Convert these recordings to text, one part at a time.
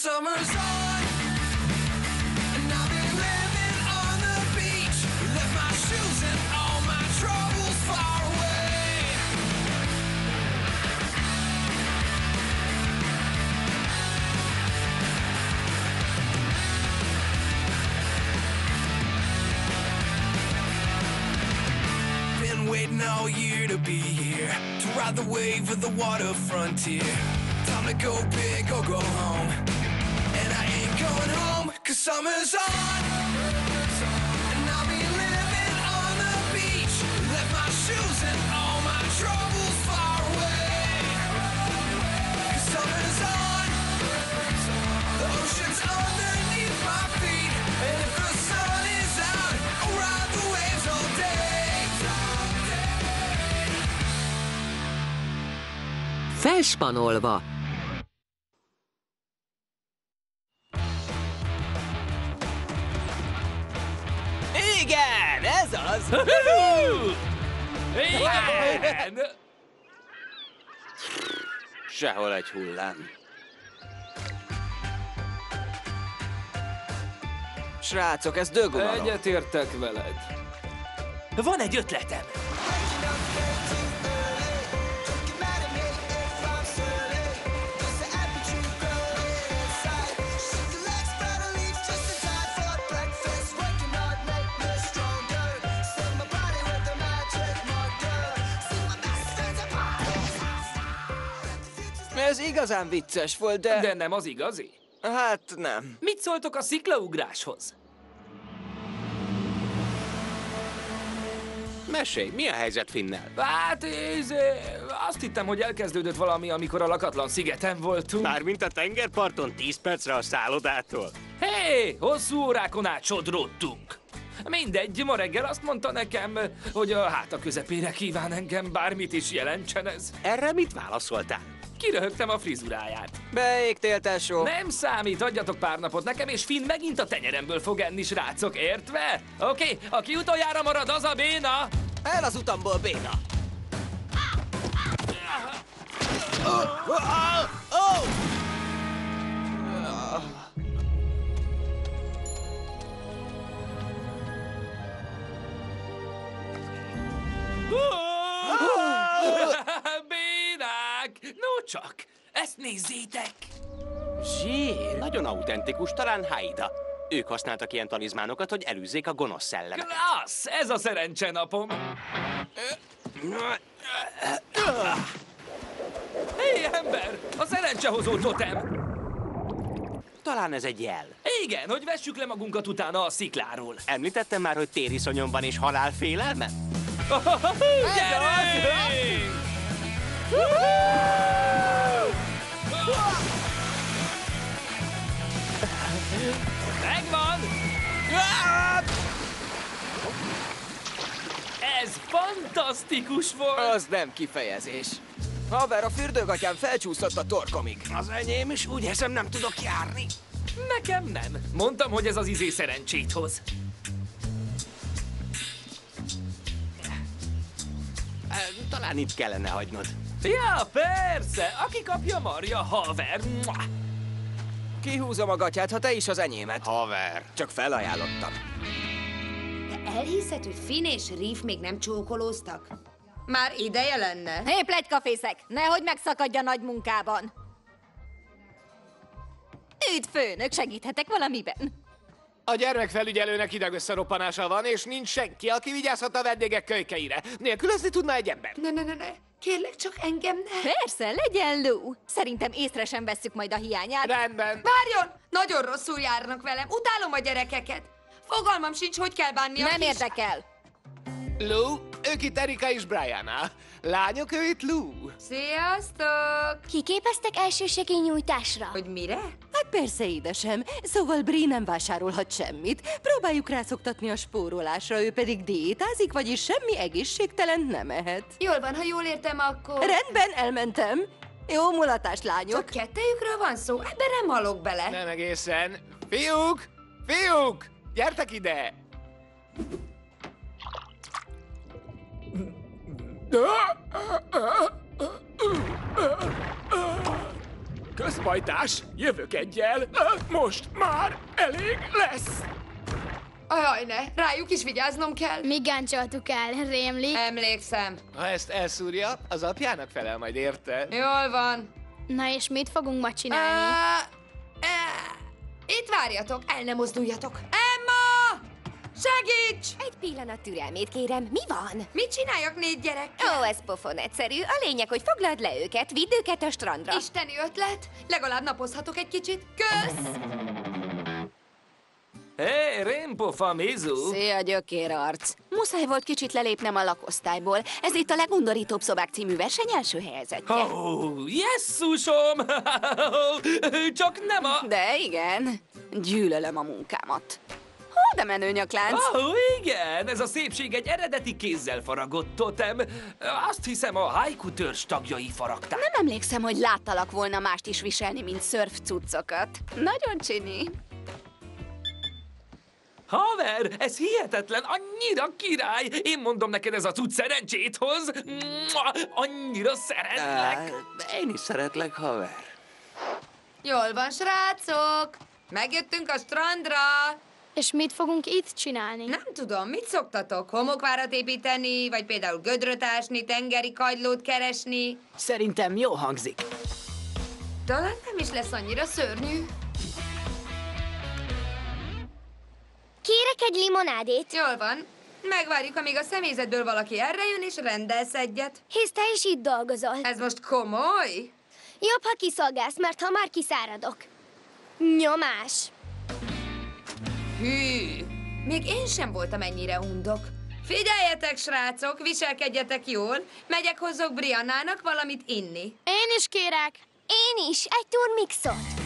Summer's on, and I've been living on the beach. Left my shoes and all my troubles far away. Been waiting all year to be here, to ride the wave of the water frontier. Time to go big or go home. And I ain't going home, 'cause summer's on. And I'll be living on the beach. Left my shoes and all my troubles far away. 'Cause summer's on. The ocean's underneath my feet. And if the sun is out, I'll ride the waves all day. Felspanolva. Igen, ez az! Igen! Sehol egy hullám. Srácok, ez dögunalom. Egyetértek veled. Van egy ötletem. Ez igazán vicces volt, de... De nem az igazi. Hát nem. Mit szóltok a sziklaugráshoz? Mesélj, mi a helyzet Finnel? Hát, azt hittem, hogy elkezdődött valami, amikor a lakatlan szigeten voltunk. Mármint a tengerparton 10 percre a szállodától. Hé, hosszú órákon át sodródtunk. Mindegy, ma reggel azt mondta nekem, hogy a háta közepére kíván engem, bármit is jelentsen ez. Erre mit válaszoltál? Kiröhögtem a frizuráját. Beégtél, tesó. Nem számít, adjatok pár napot nekem, és Finn megint a tenyeremből fog enni, srácok, értve? Oké, aki utoljára marad, az a béna! El az utamból, béna! Bénák! No csak, ezt nézzétek! Zsír, nagyon autentikus, talán Haida. Ők használtak ilyen talizmánokat, hogy elűzzék a gonosz szellemeket. Klassz! Ez a szerencsenapom! Hé, ember! A szerencsehozó totem! Talán ez egy jel. Igen, hogy vessük le magunkat utána a szikláról. Említettem már, hogy tériszonyom van és halálfélelme? Gyerünk! Megvan! Ez fantasztikus volt! Az nem kifejezés. Haver, a fürdőgatyám felcsúszott a torkomig. Az enyém is, úgy hiszem, nem tudok járni. Nekem nem. Mondtam, hogy ez az izé szerencsét hoz. Talán itt kellene hagynod. Ja, persze! Aki kapja, marja, haver! Mua! Kihúzom a gatyát, ha te is az enyémet. Haver. Csak felajánlottam. Te elhiszed, hogy Finn és Reef még nem csókolóztak? Már ideje lenne. Hé, pletykafészek! Nehogy megszakadj a nagy munkában! Üdv, főnök, segíthetek valamiben? A gyermekfelügyelőnek idegösszeroppanása van, és nincs senki, aki vigyázhat a vendégek kölykeire. Nélkülözni tudna egy ember. Ne. Kérlek, csak engem ne. Persze, legyen ló! Szerintem észre sem vesszük majd a hiányát. Rendben. Várjon! Nagyon rosszul járnak velem. Utálom a gyerekeket. Fogalmam sincs, hogy kell bánni a Nem kis... érdekel. Lou, ők itt Erika és Brianna. Lányok, ő itt Lou. Sziasztok! Kiképeztek elsősegélynyújtásra? Hogy mire? Hát persze, édesem. Szóval Bri nem vásárolhat semmit. Próbáljuk rászoktatni a spórolásra, ő pedig diétázik, vagyis semmi egészségtelent nem ehet. Jól van, ha jól értem, akkor... Rendben, elmentem. Jó mulatást, lányok. Csak kettejükről van szó? Ebben nem halok bele. Nem egészen. Fiúk! Fiúk! Gyertek ide! Közpajtás, jövök egyel. Most már elég lesz. Ajaj, ne, rájuk is vigyáznom kell. Mi gáncsoltuk el, rémlik? Emlékszem. Ha ezt elszúrja, az apjának felel majd, érted? Jól van. Na és mit fogunk ma csinálni? Itt várjatok, el ne mozduljatok. Emma! Segíts! Egy pillanat türelmét kérem, mi van? Mit csináljak 4 gyerek? Ó, ez pofon egyszerű. A lényeg, hogy foglald le őket, vidd őket a strandra. Isteni ötlet. Legalább napozhatok egy kicsit. Kösz! Hé, Rémpofa, Mizu! Szia, gyökérarc! Muszáj volt kicsit lelépnem a lakosztályból. Ez itt a Legundorítóbb szobák című verseny első helyezettje. Jesszusom! Csak nem a... De igen, gyűlölöm a munkámat. Hol de menő nyaklánc? Igen, ez a szépség egy eredeti kézzel faragott totem. Azt hiszem, a haiku törzs tagjai faragták. Nem emlékszem, hogy láttalak volna mást is viselni, mint szörf cuccokat. Nagyon csini. Haver, ez hihetetlen, annyira király! Én mondom neked, ez a cucc szerencsét hoz. Annyira szeretlek. Én is szeretlek, haver. Jól van, srácok. Megjöttünk a strandra. És mit fogunk itt csinálni? Nem tudom, mit szoktatok? Homokvárat építeni, vagy például gödröt ásni, tengeri kagylót keresni? Szerintem jó hangzik. Talán nem is lesz annyira szörnyű. Kérek egy limonádét. Jól van. Megvárjuk, amíg a személyzetből valaki erre jön, és rendelsz egyet. Hisz te is itt dolgozol. Ez most komoly? Jobb, ha kiszolgálsz, mert hamar kiszáradok. Nyomás. Hű, még én sem voltam ennyire undok. Figyeljetek, srácok, viselkedjetek jól. Megyek hozzok Briannának valamit inni. Én is kérek. Én is, egy turmixot.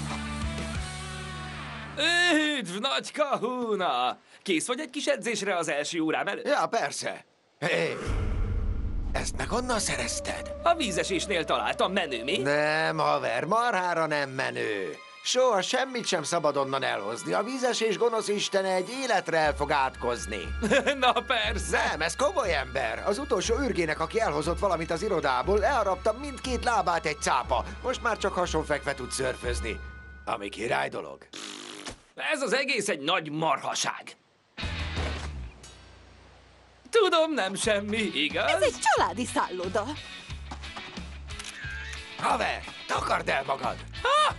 Üdv, nagy kahuna! Kész vagy egy kis edzésre az első órám előtt? Ja, persze. Hé, ezt meg honnan szerezted? A vízesésnél találtam, menő mi? Nem, haver, marhára nem menő. Soha semmit sem szabad onnan elhozni. A vízesés gonosz istene egy életre el fog átkozni. Na persze. Nem, ez komoly ember. Az utolsó ürgének, aki elhozott valamit az irodából, elharapta mindkét lábát egy cápa. Most már csak hasonfekve tud szörfözni. Ami király dolog. Ez az egész egy nagy marhaság. Tudom, nem semmi, igaz? Ez egy családi szálloda. Haver, takard el magad! Ha!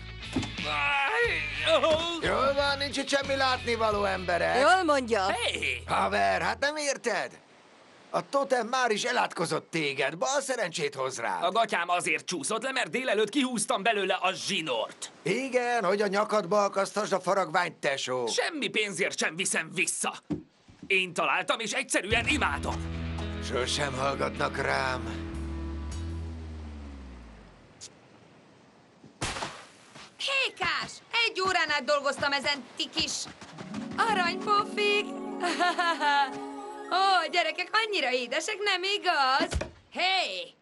Jól van, nincs itt semmi látnivaló, emberek. Jól mondja. Hey! Haver, hát nem érted? A totem már is elátkozott téged, bal szerencsét hoz rád. A gatyám azért csúszott le, mert délelőtt kihúztam belőle a zsinort. Igen, hogy a nyakadba akasztasd a faragványt, tesó. Semmi pénzért sem viszem vissza. Én találtam, és egyszerűen imádom. Sosem hallgatnak rám. Hékás! 1 órán át dolgoztam ezen, ti kis aranypofik. Ó, gyerekek, annyira édesek, nem igaz? Hé!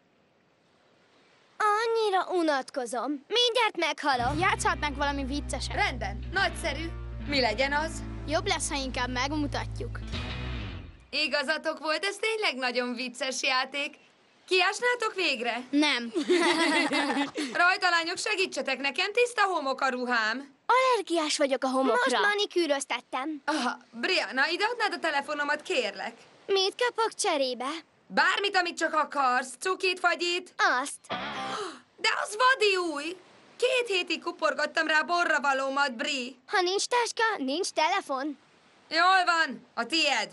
Annyira unatkozom. Mindjárt meghalok. Játszhatnánk valami vicceset. Rendben, nagyszerű. Mi legyen az? Jobb lesz, ha inkább megmutatjuk. Igazatok volt, ez tényleg nagyon vicces játék. Kiásnátok végre? Nem. Rajtalányok, segítsetek nekem, tiszta homok a ruhám. Allergiás vagyok a homokra. Most manikűröztettem. Aha, Brianna, ide adnád a telefonomat, kérlek. Mit kapok cserébe? Bármit, amit csak akarsz. Cukit, fagyit. Azt. De az vadi új. 2 hétig kuporgattam rá borravalómat, Bri. Ha nincs táska, nincs telefon. Jól van, a tied.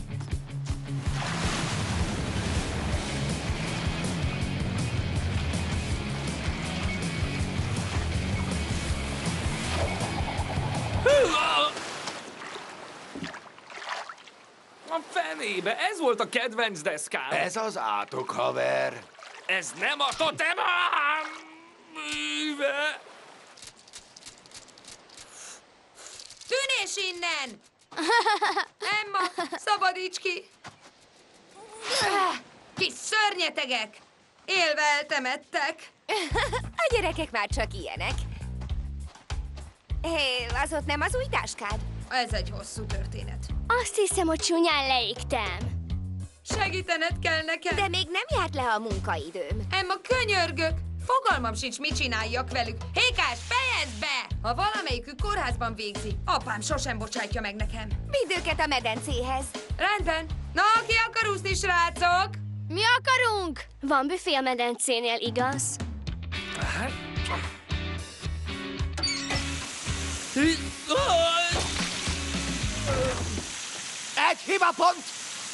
A fenébe, ez volt a kedvenc deszkám. Ez az átok, haver. Ez nem a totemám! Műve! Tűnés innen! Emma, szabadíts ki! Kis szörnyetegek! Élve eltemettek. A gyerekek már csak ilyenek. Hé, az ott nem az új táskád? Ez egy hosszú történet. Azt hiszem, hogy csúnyán leégtem. Segítened kell nekem. De még nem járt le a munkaidőm. Emma, könyörgök! Fogalmam sincs, mit csináljak velük. Hékás, fejezd be! Ha valamelyikük kórházban végzi, apám sosem bocsátja meg nekem. Vidd őket a medencéhez. Rendben. Na, ki akar úszni, srácok? Mi akarunk? Van büfé a medencénél, igaz? Egy hibapont!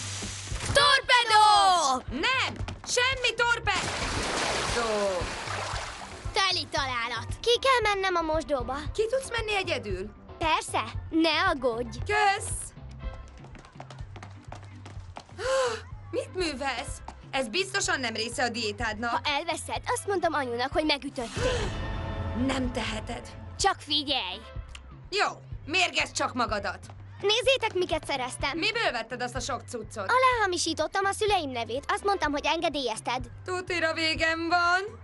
Torpedó! Nem! Semmi torpedó! Teli találat. Ki kell mennem a mosdóba? Ki tudsz menni egyedül? Persze, ne aggódj. Kösz! Mit művelsz? Ez biztosan nem része a diétádnak. Ha elveszed, azt mondom anyunak, hogy megütöttél. Nem teheted. Csak figyelj! Jó, mérgesd csak magadat. Nézzétek, miket szereztem. Miből vetted azt a sok cuccot? Aláhamisítottam a szüleim nevét. Azt mondtam, hogy engedélyezted. Tutira végem van.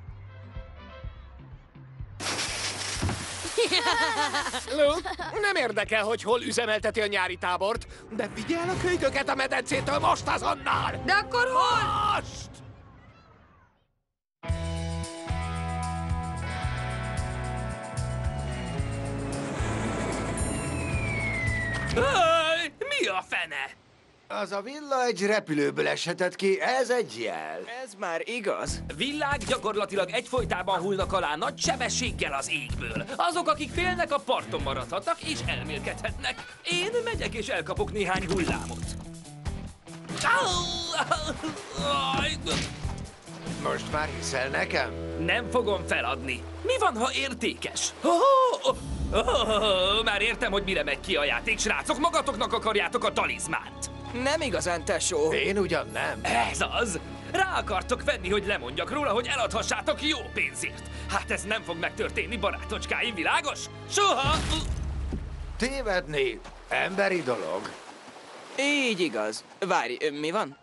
Luke, nem érdekel, hogy hol üzemelteti a nyári tábort, de vigyel a kölyköket a medencétől most azonnal! De akkor hol? Most! Mi a fene? Az a villa egy repülőből eshetett ki, ez egy jel. Ez már igaz. Villák gyakorlatilag egyfolytában hullnak alá nagy sebességgel az égből. Azok, akik félnek, a parton maradhatnak és elmélkedhetnek. Én megyek és elkapok néhány hullámot. Most már hiszel nekem? Nem fogom feladni. Mi van, ha értékes? Már értem, hogy mire megy ki a játék, srácok. Magatoknak akarjátok a talizmánt. Nem igazán, tesó. Én ugyan nem. Ez az! Rá akartok venni, hogy lemondjak róla, hogy eladhassátok jó pénzért. Hát ez nem fog megtörténni, barátocskáim, világos? Soha! Tévedni emberi dolog. Így igaz. Várj, mi van?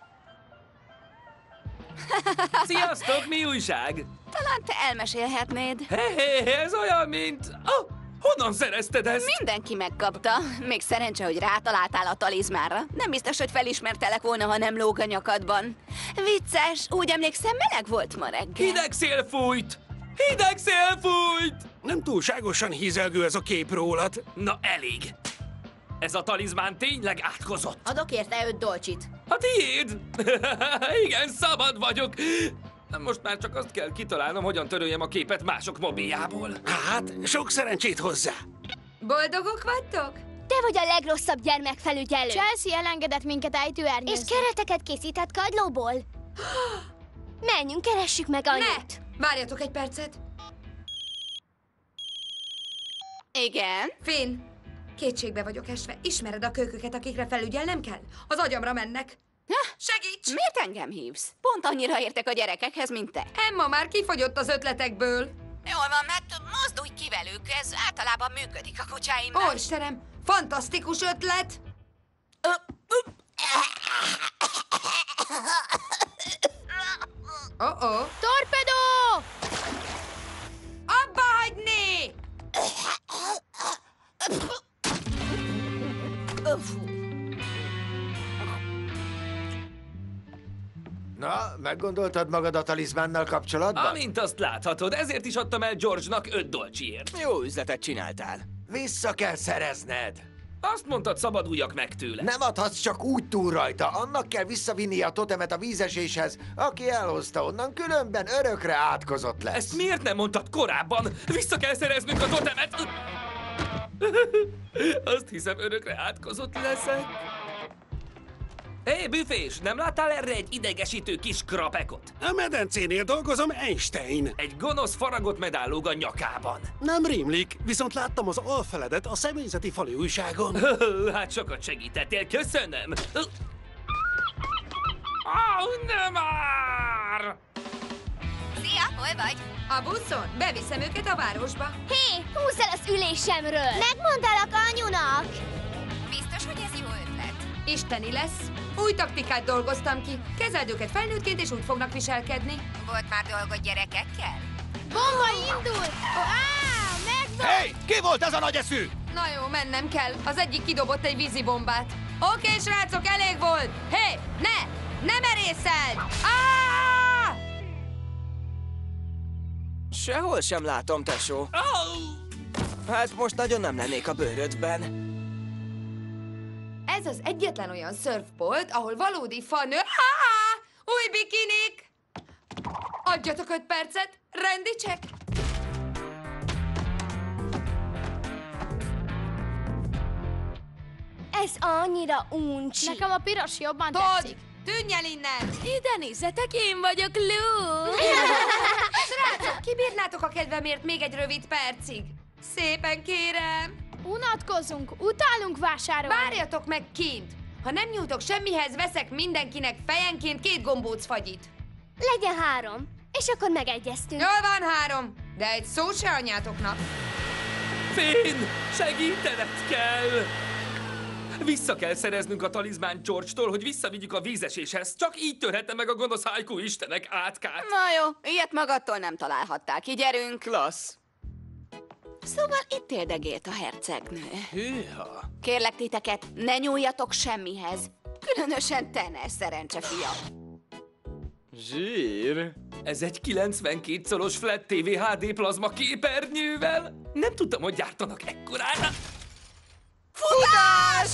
Sziasztok, mi újság? Talán te elmesélhetnéd. Hé, ez olyan, mint... Oh, honnan szerezted ezt? Mindenki megkapta. Még szerencse, hogy rátaláltál a talizmánra. Nem biztos, hogy felismertelek volna, ha nem lóg a nyakadban. Vicces, úgy emlékszem, meleg volt ma reggel. Hideg szél fújt! Hideg szél fújt! Nem túlságosan hízelgő ez a kép rólad. Na elég! Ez a talizmán tényleg átkozott. Adok érte 5 dolcsit. A tiéd! Igen, szabad vagyok. Most már csak azt kell kitalálnom, hogyan töröljem a képet mások mobiljából. Hát, sok szerencsét hozzá. Boldogok vagytok? Te vagy a legrosszabb gyermekfelügyelő. Chelsea elengedett minket ejtőernyőzni. És kereteket készített kagylóból. Menjünk, keressük meg anyut. Ne! Várjatok egy percet. Igen? Finn, kétségbe vagyok esve. Ismered a kölyköket, akikre felügyelnem kell? Az agyamra mennek. Segíts! Miért engem hívsz? Pont annyira értek a gyerekekhez, mint te. Emma már kifogyott az ötletekből. Jól van, mert mozdulj ki velük, ez általában működik a kutyáimnál. Ó, Istenem, fantasztikus ötlet! Oh-oh. Torpedó! Abba hagyni! Na, meggondoltad magad a talizmánnal kapcsolatban? Amint azt láthatod, ezért is adtam el George-nak 5 dolcsiért. Jó üzletet csináltál. Vissza kell szerezned. Azt mondtad, szabaduljak meg tőle. Nem adhatsz csak úgy túl rajta. Annak kell visszavinni a totemet a vízeséshez, aki elhozta onnan, különben örökre átkozott lesz. Ezt miért nem mondtad korábban? Vissza kell szereznünk a totemet! Azt hiszem, örökre átkozott leszek. Hé, büfés, nem láttál erre egy idegesítő kis krapekot? A medencénél dolgozom, Einstein. Egy gonosz faragott medál lóg a nyakában. Nem rémlik, viszont láttam az alfeledet a személyzeti fali újságon. Hát sokat segítettél, köszönöm. Nem már! Szia, hol vagy? A buszon? Beviszem őket a városba. Hé, húzz el az ülésemről! Megmondálak anyunak! Biztos, hogy ez jó ötlet? Isteni lesz. Új taktikát dolgoztam ki. Kezeld őket felnőttként, és úgy fognak viselkedni. Volt már dolgod gyerekekkel? Bomba indul! Megvan! Hey, ki volt ez a nagy eszű? Na jó, mennem kell. Az egyik kidobott egy vízibombát. Oké, srácok, elég volt. Hé, ne merészeld! Sehol sem látom, tesó. Hát most nagyon nem lennék a bőrödben. Ez az egyetlen olyan surfbolt, ahol valódi fanő... Új bikinik! Adjatok 5 percet, rendi check! Ez annyira uncsi. Nekem a piros jobban Todd, tetszik. tűnj el innen! Ide nézzetek, én vagyok Lou! Srácok, kibírnátok a kedvemért még egy rövid percig? Szépen kérem! Unatkozunk, utálunk vásárolni. Várjatok meg kint! Ha nem nyújtok semmihez, veszek mindenkinek fejenként 2 gombóc fagyit. Legyen 3, és akkor megegyeztünk. Jól van 3, de egy szó se anyjátoknak. Finn, segítened kell! Vissza kell szereznünk a talizmánt George-tól, hogy visszavigyük a vízeséshez. Csak így törhetne meg a gonosz Haiku istenek átkát. Na jó, ilyet magadtól nem találhatták. Így gyerünk. Klassz. Szóval itt érdegélt a hercegnő. Hűha. Kérlek titeket, ne nyúljatok semmihez. Különösen te ne, szerencse fia. Zsír. Ez egy 92 szoros Flat TV HD plazma képernyővel. Nem tudtam, hogy gyártanak ekkorára. Futás!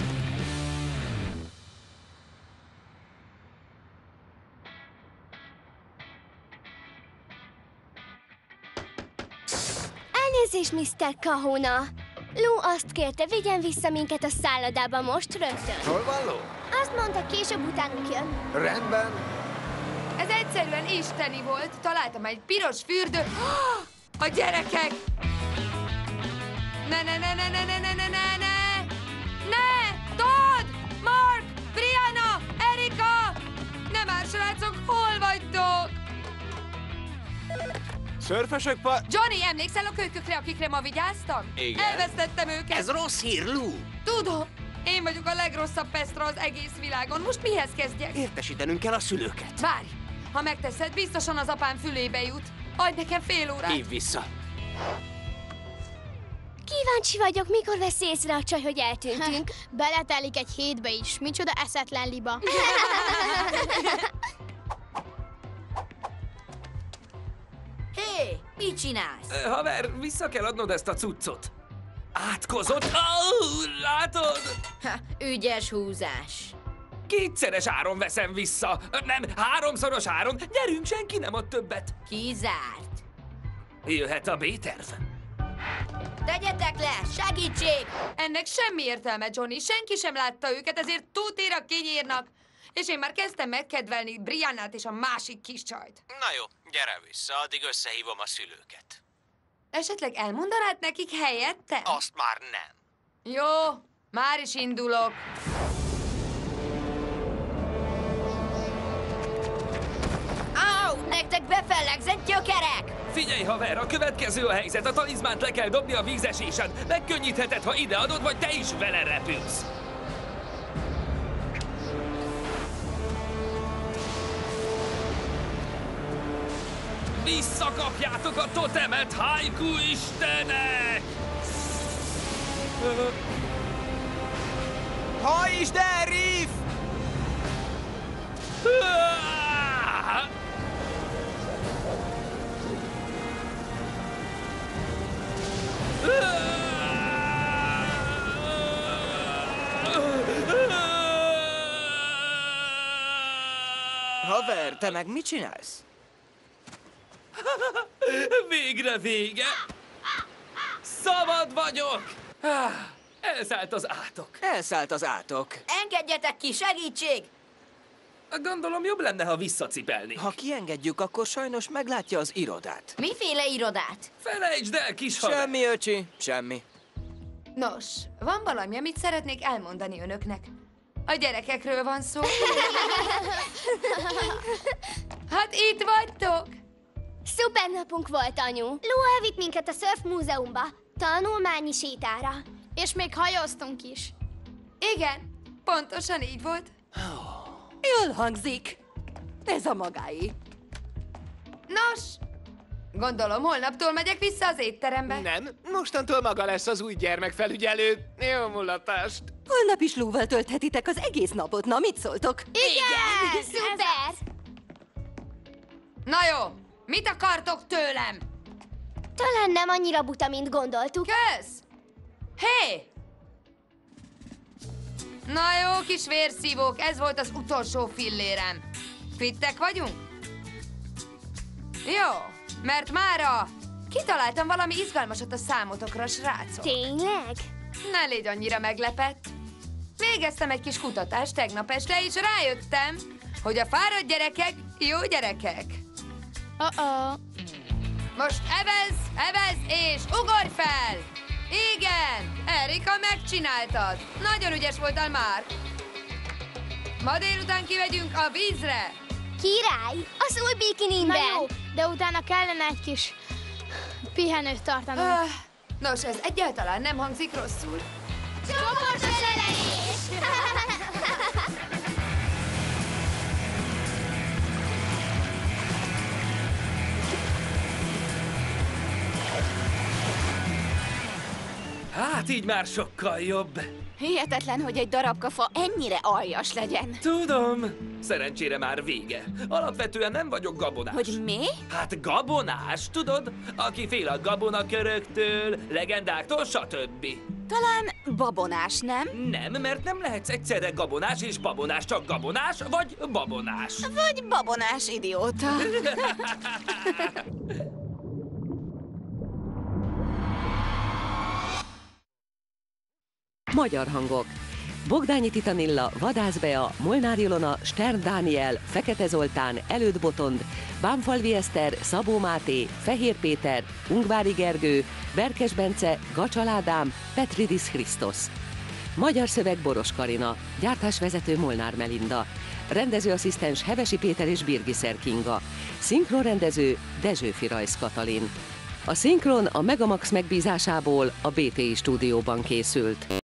Elnézést, Mr. Kahuna. Lou azt kérte, vigyen vissza minket a szállodába most rögtön. Hol van Lou? Azt mondta, később utánunk jön. Rendben. Ez egyszerűen isteni volt. Találtam egy piros fürdő... A gyerekek! Ne! Todd! Mark! Brianna! Erika! Nem már, srácok, hol vagytok? Szörfösök Johnny, emlékszel a kölykökre, akikre ma vigyáztam? Igen. Elvesztettem őket. Ez rossz hír, Lou. Tudom. Én vagyok a legrosszabb pestra az egész világon. Most mihez kezdjek? Értesítenünk kell a szülőket. Várj! Ha megteszed, biztosan az apám fülébe jut. Adj nekem fél órát. Hívj vissza. Kíváncsi vagyok, mikor vesz észre a csaj, hogy eltűntünk. Beletelik egy hétbe is. Micsoda eszetlen liba. Hé, mit csinálsz? Haver, vissza kell adnod ezt a cuccot. Átkozott? Látod? Ügyes húzás. 2-szeres áron veszem vissza. Nem, 3-szoros áron. Gyerünk, senki nem ad többet. Kizárt. Jöhet a B-terv. Tegyetek le, segítség! Ennek semmi értelme, Johnny. Senki sem látta őket, ezért túltéra kinyírnak. És én már kezdtem megkedvelni Briannát és a másik kis csajt. Na jó, gyere vissza, addig összehívom a szülőket. Esetleg elmondanád nekik helyette? Azt már nem. Jó, már is indulok. Áú, nektek befellegzett gyökerek! Figyelj, haver, a következő a helyzet. A talizmánt le kell dobni a vízesésen. Megkönnyítheted, ha ide adod, vagy te is vele repülsz. Visszakapjátok a totemet, Haiku istenek! Hajtsd el, Reef! Haver, te meg mit csinálsz? Végre vége! Szabad vagyok! Elszállt az átok. Elszállt az átok. Engedjetek ki, segítség! Gondolom jobb lenne, ha visszacipelni. Ha kiengedjük, akkor sajnos meglátja az irodát. Miféle irodát? Felejtsd el, kis haver! Semmi, öcsi, semmi. Nos, van valami, amit szeretnék elmondani önöknek. A gyerekekről van szó. Hát itt vagytok! Szuper napunk volt, anyu. Lou elvitt minket a Surf Múzeumba, tanulmányi sétára. És még hajóztunk is. Igen, pontosan így volt. Jól hangzik. Ez a magáé. Nos, gondolom holnaptól megyek vissza az étterembe. Nem, mostantól maga lesz az új gyermekfelügyelő. Jó mulatást! Holnap is Lou-val tölthetitek az egész napot. Na, mit szóltok? Igen! Szuper! Na jó, mit akartok tőlem? Talán nem annyira buta, mint gondoltuk. Kösz! Hé! Na jó, kis vérszívók, ez volt az utolsó fillérem. Fittek vagyunk? Jó, mert mára kitaláltam valami izgalmasat a számotokra, srácok. Tényleg? Ne légy annyira meglepett. Végeztem egy kis kutatást tegnap este, és rájöttem, hogy a fáradt gyerekek jó gyerekek. Most evez és ugorj fel! Igen, Erika, megcsináltad. Nagyon ügyes voltál már. Ma délután kimegyünk a vízre. Király, az új bikinimben. Na jó, de utána kellene egy kis pihenőt tartanunk. Nos, ez egyáltalán nem hangzik rosszul. Csoportos elejés! Hát így már sokkal jobb. Hihetetlen, hogy egy darabka fa ennyire aljas legyen. Tudom. Szerencsére már vége. Alapvetően nem vagyok gabonás. Hogy mi? Hát gabonás, tudod? Aki fél a gabonaköröktől, legendáktól, stb. Talán babonás, nem? Nem, mert nem lehetsz egyszerre gabonás és babonás, csak gabonás vagy babonás. Vagy babonás idióta. Magyar hangok. Bogdányi Titanilla, Vadász Bea, Molnár Ilona, Stern Dániel, Fekete Zoltán, Előd Botond, Bánfalvi Eszter, Szabó Máté, Fehér Péter, Ungvári Gergő, Berkes Bence, Gacsal Ádám, Petridis Krisztos. Magyar szöveg Boros Karina, gyártásvezető Molnár Melinda, rendezőasszisztens Hevesi Péter és Birgiszer Kinga, szinkronrendező Dezsőfi Rajsz Katalin. A szinkron a Megamax megbízásából a BTI stúdióban készült.